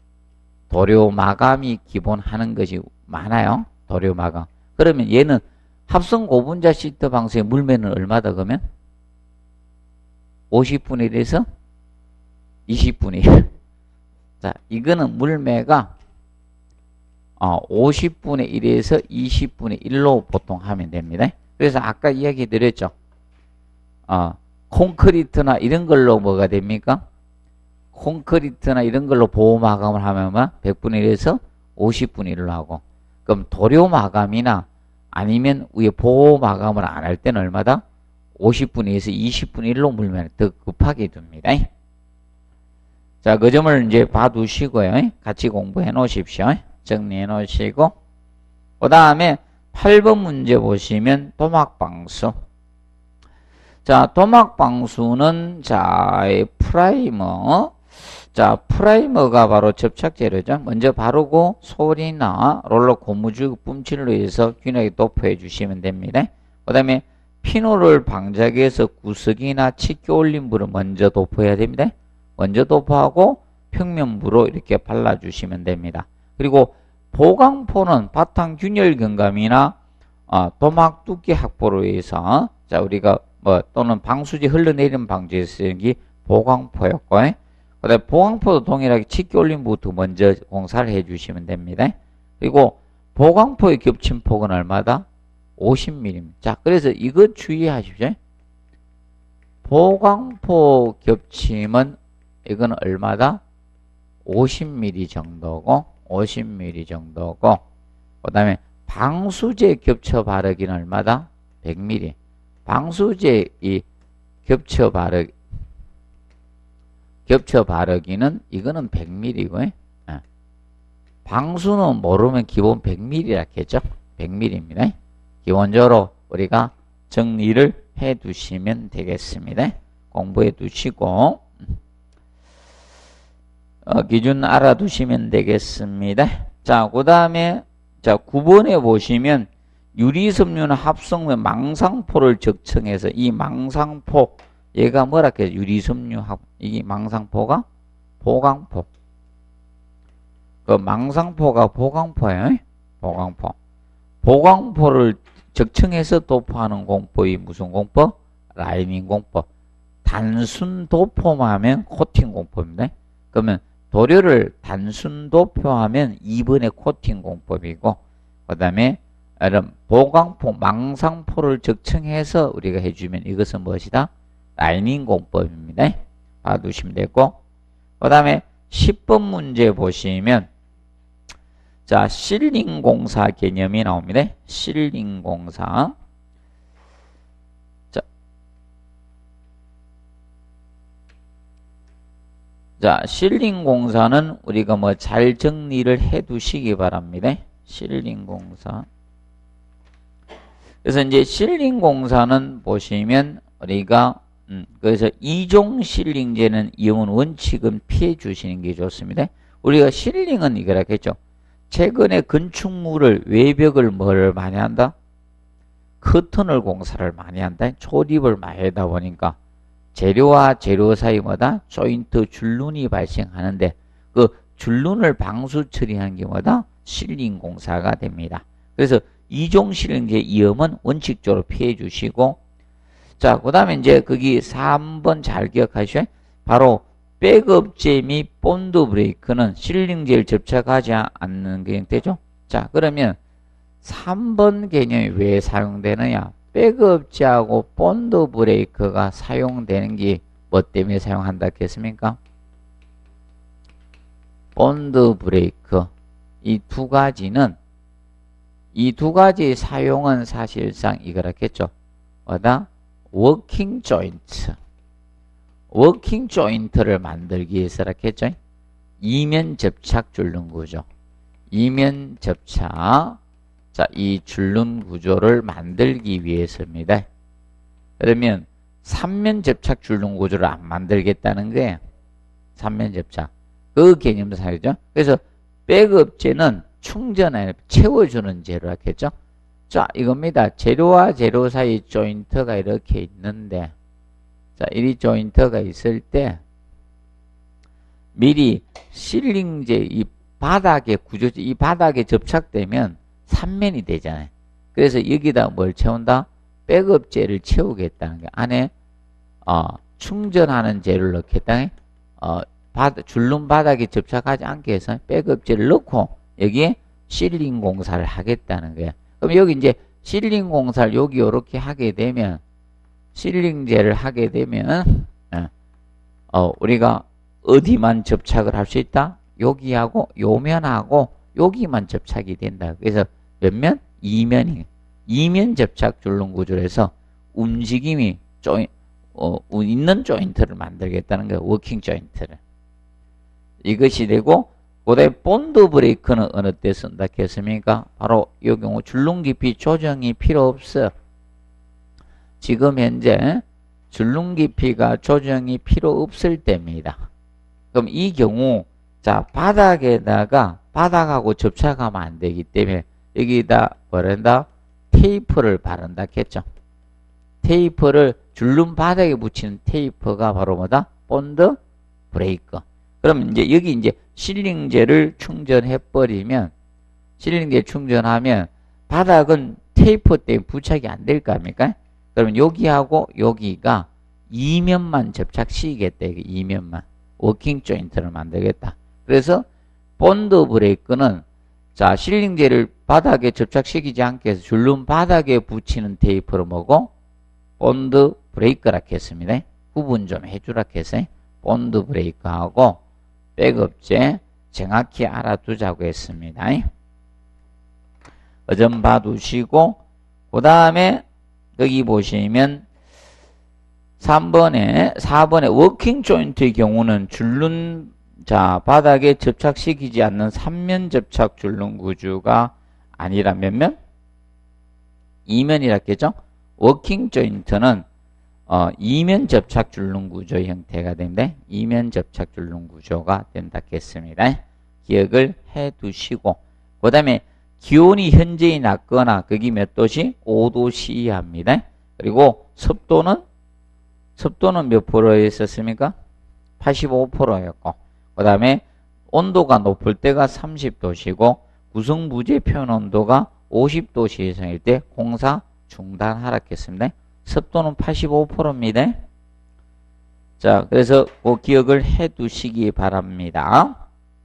도료 마감이 기본 하는 것이 많아요. 도료 마감. 그러면 얘는 합성 고분자 시트 방수의 물매는 얼마다 그러면? 오십분의 일에서 이십분의 일. 자, 이거는 물매가 어, 오십분의 일에서 이십분의 일로 보통 하면 됩니다. 그래서 아까 이야기 드렸죠. 어, 콘크리트나 이런 걸로 뭐가 됩니까? 콘크리트나 이런 걸로 보호 마감을 하면 백 분의 일에서 오십 분의 일로 하고, 그럼 도료 마감이나 아니면 위에 보호 마감을 안 할 때는 얼마다? 오십 분의 일에서 이십 분의 일로 물면 더 급하게 둡니다. 자, 그 점을 이제 봐두시고요. 같이 공부해 놓으십시오. 정리해 놓으시고. 그 다음에 팔 번 문제 보시면 도막방수. 자, 도막방수는, 자, 프라이머. 자, 프라이머가 바로 접착제로죠. 먼저 바르고 솔이나 롤러 고무줄 뿜칠로 해서 균일하게 도포해 주시면 됩니다. 그 다음에 피놀을 방자기에서 구석이나 칡기 올린 물을 먼저 도포해야 됩니다. 먼저 도포하고 평면부로 이렇게 발라주시면 됩니다. 그리고 보강포는 바탕 균열 경감이나 어, 도막 두께 확보를 위해서, 자, 우리가 뭐 또는 방수지 흘러내리는 방지에 쓰는 게 보강포였고, 그다음에 보강포도 동일하게 칡기 올린 부터 먼저 공사를 해주시면 됩니다. 그리고 보강포의 겹침폭은 얼마다? 오십 밀리미터. 자, 그래서 이거 주의하십시오. 보강포 겹침은 이건 얼마다? 오십 밀리미터 정도고, 오십 밀리미터 정도고, 그 다음에 방수제 겹쳐 바르기는 얼마다? 백 밀리미터. 방수제 이 겹쳐 바르기, 겹쳐 바르기는 이거는 백 밀리미터고요. 예. 방수는 모르면 기본 백 밀리미터라 했죠. 백 밀리미터입니다. 기본적으로 우리가 정리를 해 두시면 되겠습니다. 공부해 두시고, 어, 기준 알아두시면 되겠습니다. 자, 그 다음에, 자, 구 번에 보시면 유리섬유는 합성면 망상포를 적층해서 이 망상포, 얘가 뭐라 해요? 유리섬유 합, 이게 망상포가 보강포. 그 망상포가 보강포예요. 보강포. 보강포를 적층해서 도포하는 공법이 무슨 공법? 라이닝 공법. 단순 도포만 하면 코팅 공법입니다. 그러면 도료를 단순 도포하면 이 번의 코팅 공법이고, 그 다음에 보강포, 망상포를 적층해서 우리가 해주면 이것은 무엇이다? 라이닝 공법입니다. 봐두시면 되고, 그 다음에 십 번 문제 보시면, 자, 실링 공사 개념이 나옵니다. 실링 공사. 자, 자, 실링 공사는 우리가 뭐 잘 정리를 해 두시기 바랍니다. 실링 공사. 그래서 이제 실링 공사는 보시면 우리가 음, 그래서 이종 실링제는 이용 원칙은 피해 주시는 게 좋습니다. 우리가 실링은 이거라 했죠. 최근에 건축물을 외벽을 뭘 많이 한다? 커튼을 공사를 많이 한다. 조립을 많이 하다 보니까 재료와 재료 사이 뭐다? 조인트 줄눈이 발생하는데 그 줄눈을 방수 처리하는 게 뭐다? 실링 공사가 됩니다. 그래서 이종 실링제 위험은 원칙적으로 피해 주시고, 자, 그 다음에 이제 거기 삼 번 잘 기억하시죠? 바로 백업제 및 본드 브레이크는 실링제를 접착하지 않는 개념 되죠? 자, 그러면 삼 번 개념이 왜 사용되느냐? 백업제하고 본드 브레이크가 사용되는 게 뭐 때문에 사용한다 했습니까? 본드 브레이크. 이 두 가지는, 이 두 가지 사용은 사실상 이거라 했죠? 뭐다? 워킹 조인트. 워킹 조인트를 만들기 위해서라 했죠? 이면 접착 줄눈 구조. 이면 접착. 자, 이 줄눈 구조를 만들기 위해서입니다. 그러면 삼면 접착 줄눈 구조를 안 만들겠다는 거예요. 삼면 접착. 그 개념도 사용이죠. 그래서 백업제는 충전에 채워주는 재료라 했죠. 자, 이겁니다. 재료와 재료 사이 조인트가 이렇게 있는데, 자, 이 조인트가 있을 때 미리 실링제 이 바닥에 구조, 이 바닥에 접착되면 삼면이 되잖아요. 그래서 여기다 뭘 채운다? 백업제를 채우겠다는 게 안에 어, 충전하는 재료를 넣겠다. 어, 바다, 줄눈 바닥에 접착하지 않게 해서 백업제를 넣고 여기에 실링 공사를 하겠다는 거예요. 그럼 여기 이제 실링 공사를 여기 이렇게 하게 되면 실링제를 하게 되면 어, 우리가 어디만 접착을 할 수 있다? 여기하고 요면하고 여기만 접착이 된다. 그래서 몇 면? 이면이 이면 접착 줄눈 구조로 해서 움직임이 조인, 어, 있는 조인트를 만들겠다는 거예요. 워킹 조인트를. 이것이 되고 그다음에 본드 브레이크는 어느 때 쓴다 했습니까? 바로 이 경우 줄눈 깊이 조정이 필요 없어요. 지금 현재 줄눈 깊이가 조정이 필요 없을 때입니다. 그럼 이 경우 자 바닥에다가 바닥하고 접착하면 안 되기 때문에 여기다 뭐란다? 테이프를 바른다 했죠. 테이프를 줄눈 바닥에 붙이는 테이프가 바로 뭐다? 본드 브레이크. 그럼 이제 여기 이제 실링제를 충전해 버리면 실링제 충전하면 바닥은 테이프 때문에 부착이 안 될 거 아닙니까? 그러면 여기하고 여기가 이면만 접착시키겠다. 이면만. 워킹 조인트를 만들겠다. 그래서 본드 브레이크는 자 실링제를 바닥에 접착시키지 않게 해서 줄눈 바닥에 붙이는 테이프로 뭐고 본드 브레이크라 했습니다. 구분 좀 해주라 해서 본드 브레이크하고 백업제 정확히 알아두자고 했습니다. 좀 봐두시고 그 다음에 여기 보시면 삼 번에 사 번에 워킹 조인트의 경우는 줄눈 자 바닥에 접착시키지 않는 삼면 접착 줄눈 구조가 아니라 몇 면? 이면이라 했죠. 워킹 조인트는 어, 이면 접착 줄눈 구조 형태가 됩니다. 이면 접착 줄눈 구조가 된다 했습니다. 기억을 해 두시고 그 다음에 기온이 현저히 낮거나 거기 몇 도시? 오 도씨 이하입니다. 그리고 습도는 습도는 몇 프로에 있었습니까? 팔십오 퍼센트였고 그 다음에 온도가 높을 때가 삼십 도시고 구성부재 표현 온도가 오십 도씨 이상일 때 공사 중단하라 했습니다. 습도는 팔십오 퍼센트입니다. 자, 그래서 그 기억을 해 두시기 바랍니다.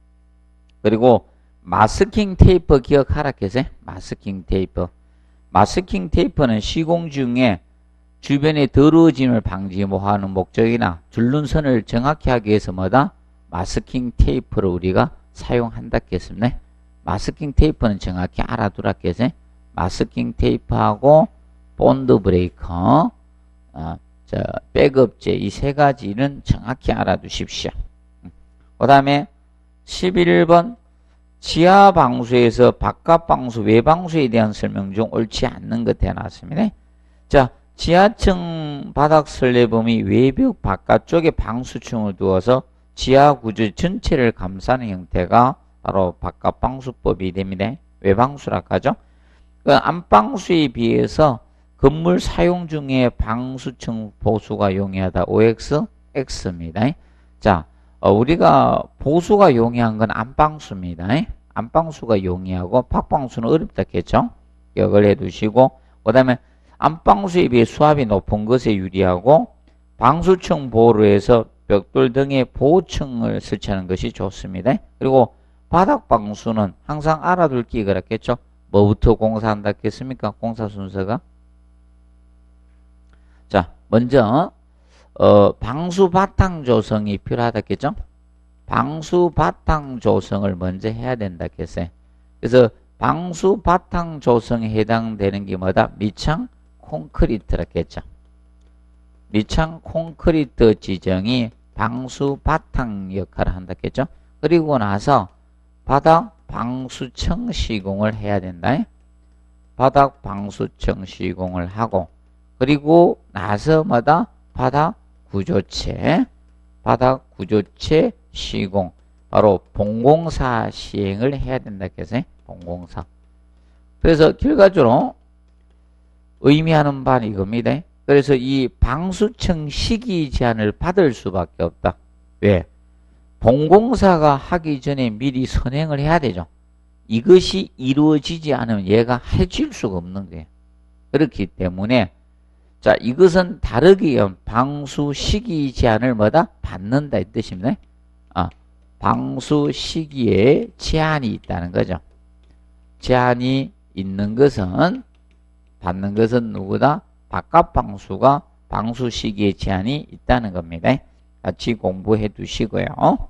그리고 마스킹 테이프 기억하라 했어요. 마스킹 테이프. 마스킹 테이프는 시공 중에 주변의 더러워짐을 방지하는 목적이나 줄눈선을 정확히 하기 위해서 뭐다? 마스킹 테이프를 우리가 사용한다 했습니다. 마스킹 테이프는 정확히 알아두라 했어요. 마스킹 테이프하고 본드 브레이커, 어, 저 백업제 이 세 가지는 정확히 알아두십시오. 그 다음에 십일 번 지하 방수에서 바깥 방수, 외방수에 대한 설명 중 옳지 않는 것 해놨습니다. 자, 지하층 바닥 슬래범이 외벽 바깥쪽에 방수층을 두어서 지하 구조 전체를 감싸는 형태가 바로 바깥 방수법이 됩니다. 외방수라고 하죠. 그 안방수에 비해서 건물 사용 중에 방수층 보수가 용이하다. 오엑스, X입니다. 자, 어, 우리가 보수가 용이한 건 안방수입니다. 안방수가 용이하고 밖방수는 어렵다 했죠. 기억을 해 두시고 그 다음에 안방수에 비해 수압이 높은 것에 유리하고 방수층 보호로 해서 벽돌 등의 보호층을 설치하는 것이 좋습니다. 그리고 바닥방수는 항상 알아둘 게 그렇겠죠. 뭐부터 공사한다 했습니까? 공사 순서가 자 먼저 어, 방수 바탕 조성이 필요하다 했죠. 방수 바탕 조성을 먼저 해야 된다 했어요. 그래서 방수 바탕 조성에 해당되는 게 뭐다? 밑창 콘크리트라 했죠. 밑창 콘크리트 지정이 방수 바탕 역할을 한다 했죠. 그리고 나서 바닥 방수청 시공을 해야 된다. 바닥 방수청 시공을 하고 그리고 나서 뭐다? 바닥 구조체, 바닥 구조체 시공, 바로 본공사 시행을 해야 된다 했어요. 본공사. 그래서 결과적으로 의미하는 바는 이겁니다. 그래서 이 방수청 시기 제한을 받을 수밖에 없다. 왜? 본공사가 하기 전에 미리 선행을 해야 되죠. 이것이 이루어지지 않으면 얘가 해줄 수가 없는 거예요. 그렇기 때문에 자 이것은 다르게 방수 시기 제한을 뭐다? 받는다 이 뜻입니다. 아, 방수 시기에 제한이 있다는 거죠. 제한이 있는 것은 받는 것은 누구다? 바깥 방수가 방수 시기의 제한이 있다는 겁니다. 같이 공부해 두시고요.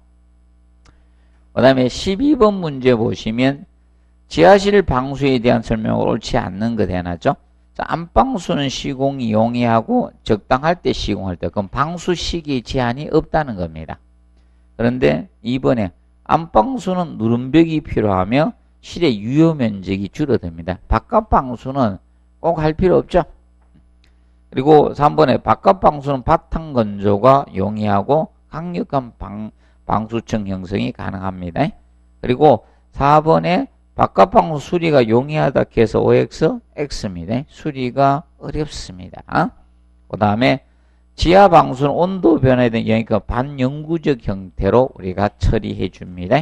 그 다음에 십이 번 문제 보시면 지하실 방수에 대한 설명을 옳지 않는 거 해놨죠. 자, 안방수는 시공이 용이하고 적당할 때 시공할 때 그럼 방수 시기의 제한이 없다는 겁니다. 그런데 이번에 안방수는 누름벽이 필요하며 실의 유효 면적이 줄어듭니다. 바깥 방수는 꼭 할 필요 없죠. 그리고 삼 번에 바깥 방수는 바탕 건조가 용이하고 강력한 방, 방수층 형성이 가능합니다. 그리고 사 번에 바깥 방수 수리가 용이하다 해서 오엑스, X입니다. 수리가 어렵습니다. 그 다음에 지하 방수는 온도 변화에 대한 영향이니까 반영구적 형태로 우리가 처리해 줍니다.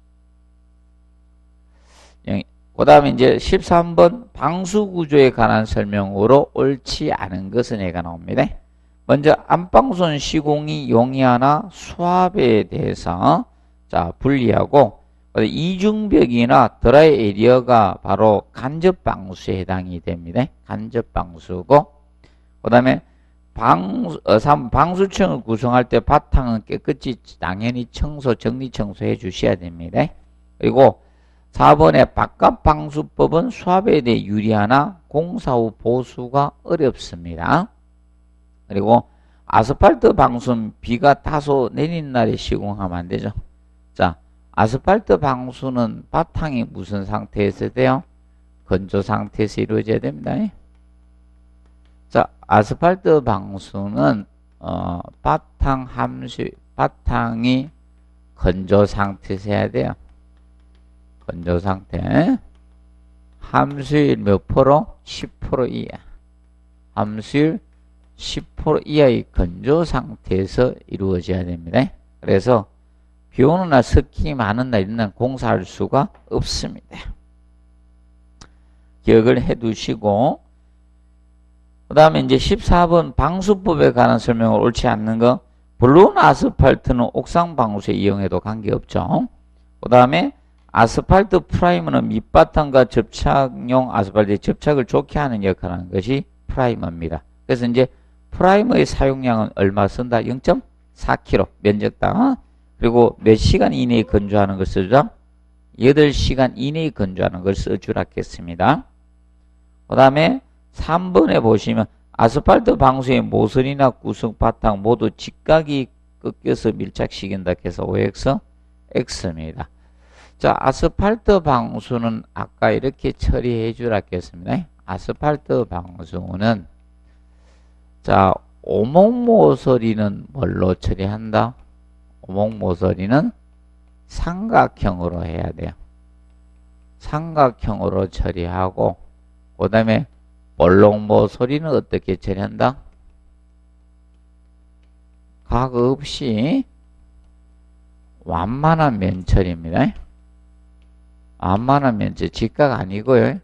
그 다음에 이제 십삼 번 방수 구조에 관한 설명으로 옳지 않은 것은 얘가 나옵니다. 먼저 안방수는 시공이 용이하나 수압에 대해서 자 분리하고 이중벽이나 드라이 에리어가 바로 간접 방수에 해당이 됩니다. 간접 방수고 그 다음에 방수, 어, 방수층을 구성할 때 바탕은 깨끗이 당연히 청소, 정리 청소해 주셔야 됩니다. 그리고 사 번에 바깥 방수법은 수압에 대해 유리하나 공사 후 보수가 어렵습니다. 그리고 아스팔트 방수는 비가 다소 내린 날에 시공하면 안 되죠. 자, 아스팔트 방수는 바탕이 무슨 상태에서 돼요? 건조 상태에서 이루어져야 됩니다. 자, 아스팔트 방수는 어, 바탕 함수, 바탕이 건조 상태에서 해야 돼요. 건조 상태. 함수율 몇 프로? 십 퍼센트 이하. 함수율 십 퍼센트 이하의 건조 상태에서 이루어져야 됩니다. 그래서 비 오는 날, 습기 많은 날, 이런 날 공사할 수가 없습니다. 기억을 해 두시고, 그 다음에 이제 십사 번 방수법에 관한 설명을 옳지 않는 거, 블론 아스팔트는 옥상 방수에 이용해도 관계없죠. 그 다음에 아스팔트 프라이머는 밑바탕과 접착용 아스팔트의 접착을 좋게 하는 역할을 하는 것이 프라이머입니다. 그래서 이제 프라이머의 사용량은 얼마 쓴다? 영 점 사 킬로그램 면적당. 그리고 몇 시간 이내에 건조하는 걸 써주자? 여덟 시간 이내에 건조하는 걸 써주라 했습니다. 그 다음에 삼 번에 보시면 아스팔트 방수의 모서리나 구석 바탕 모두 직각이 꺾여서 밀착시킨다 해서 오엑스, X입니다. 자, 아스팔트 방수는 아까 이렇게 처리해 주라 했습니다. 아스팔트 방수는 자, 오목 모서리는 뭘로 처리한다? 오목 모서리는 삼각형으로 해야 돼요. 삼각형으로 처리하고 그 다음에 볼록 모서리는 어떻게 처리한다? 각 없이 완만한 면처리입니다. 완만한 면처리, 직각 아니고요.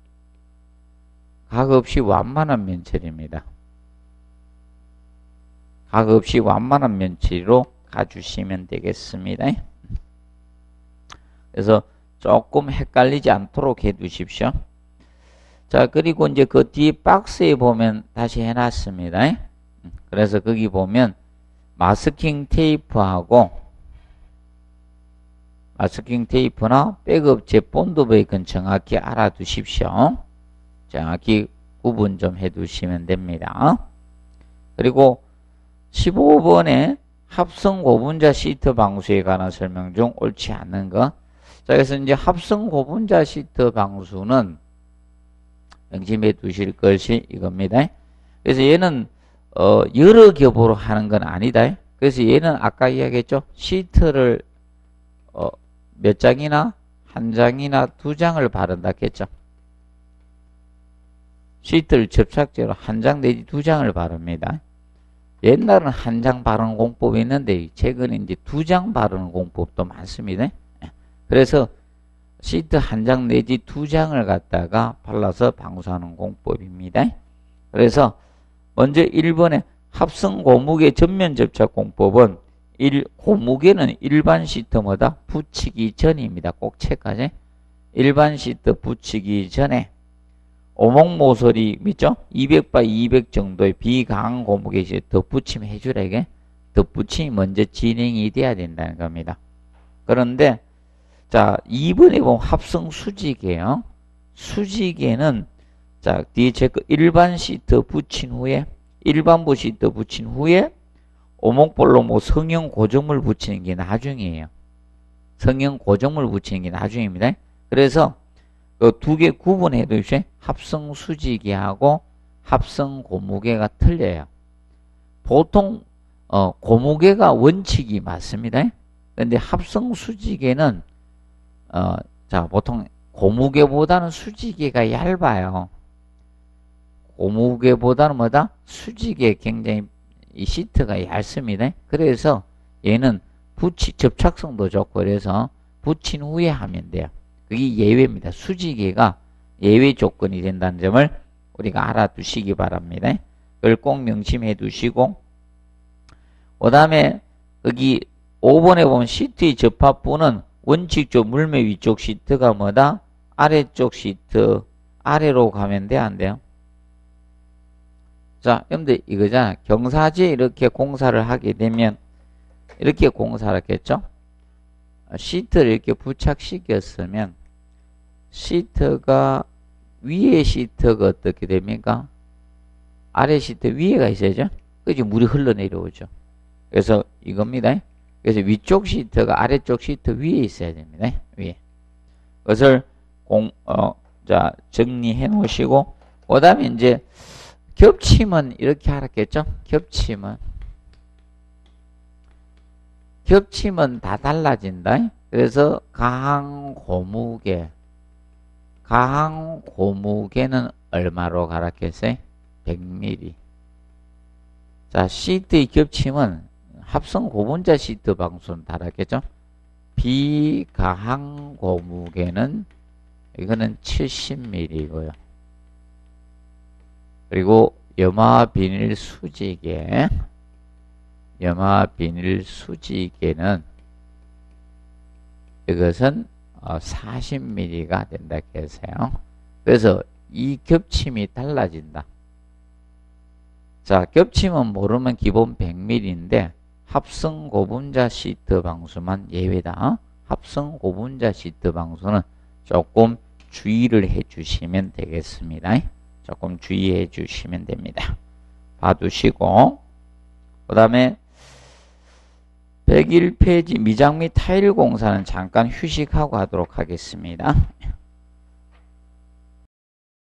각 없이 완만한 면처리입니다. 각 없이 완만한 면처리로 가주시면 되겠습니다. 그래서 조금 헷갈리지 않도록 해 두십시오. 자, 그리고 이제 그 뒤에 박스에 보면 다시 해놨습니다. 그래서 거기 보면 마스킹 테이프하고 마스킹 테이프나 백업제 본드 브레이크는 정확히 알아두십시오. 정확히 구분 좀 해두시면 됩니다. 그리고 십오 번에 합성 고분자 시트 방수에 관한 설명 중 옳지 않는 거. 자, 그래서 이제 합성 고분자 시트 방수는 명심해 두실 것이 이겁니다. 그래서 얘는 어, 여러 겹으로 하는 건 아니다. 그래서 얘는 아까 이야기했죠. 시트를 어, 몇 장이나 한 장이나 두 장을 바른다 했죠. 시트를 접착제로 한 장 내지 두 장을 바릅니다. 옛날은 한 장 바르는 공법이 있는데 최근에 이제 두 장 바르는 공법도 많습니다. 그래서 시트 한 장 내지 두 장을 갖다가 발라서 방수하는 공법입니다. 그래서 먼저 일 번에 합성 고무계 전면 접착 공법은 일, 고무계는 일반 시트마다 붙이기 전입니다. 꼭 체크하세요. 일반 시트 붙이기 전에 오목모서리 있죠? 이백 바이 이백 정도의 비강한 고무게 이제 덧붙임 해주라 이게. 덧붙임이 먼저 진행이 돼야 된다는 겁니다. 그런데 자 이 번에 보면 합성 수직이에요. 수직에는 자 뒤에 체크 일반 시트 붙인 후에 일반부 시트 붙인 후에 오목볼로 뭐 성형 고정물 붙이는 게 나중이에요. 성형 고정물 붙이는 게 나중입니다. 그래서 그 두 개 구분해 두십시오. 합성 수직이하고 합성 고무개가 틀려요. 보통 어, 고무개가 원칙이 맞습니다. 근데 합성 수직에는 어, 자 보통 고무개보다는 수직개가 얇아요. 고무개보다는 뭐다? 수직에 굉장히 이 시트가 얇습니다. 그래서 얘는 붙이 접착성도 좋고 그래서 붙인 후에 하면 돼요. 그게 예외입니다. 수직개가 예외 조건이 된다는 점을 우리가 알아두시기 바랍니다. 그걸 꼭 명심해 두시고 그 다음에 여기 오 번에 보면 시트의 접합부는 원칙적 물매 위쪽 시트가 뭐다? 아래쪽 시트 아래로 가면 돼? 안 돼요? 자, 여러분들 이거잖아. 경사지에 이렇게 공사를 하게 되면 이렇게 공사를 했겠죠? 시트를 이렇게 부착시켰으면 시트가 위에 시트가 어떻게 됩니까? 아래 시트 위에가 있어야죠. 그래서 물이 흘러내려오죠. 그래서 이겁니다. 그래서 위쪽 시트가 아래쪽 시트 위에 있어야 됩니다. 위에. 그것을 공, 어, 자, 정리해 놓으시고, 그 다음에 이제 겹침은 이렇게 알았겠죠? 겹침은. 겹침은 다 달라진다. 그래서 가항 고무개. 가항 고무개는 얼마로 갈았겠어요? 백 밀리미터. 자, 시트의 겹침은 합성 고분자 시트 방수는 달았겠죠? 비가항 고무개는 이거는 칠십 밀리미터이고요. 그리고 염화 비닐 수지개, 염화 비닐 수지개는 이것은 사십 밀리미터가 된다 했어요. 그래서 이 겹침이 달라진다. 자, 겹침은 모르면 기본 백 밀리미터인데 합성 고분자 시트 방수만 예외다. 합성 고분자 시트 방수는 조금 주의를 해 주시면 되겠습니다. 조금 주의해 주시면 됩니다. 봐두시고 그 다음에 백일 페이지 미장 및 타일 공사는 잠깐 휴식하고 하도록 하겠습니다.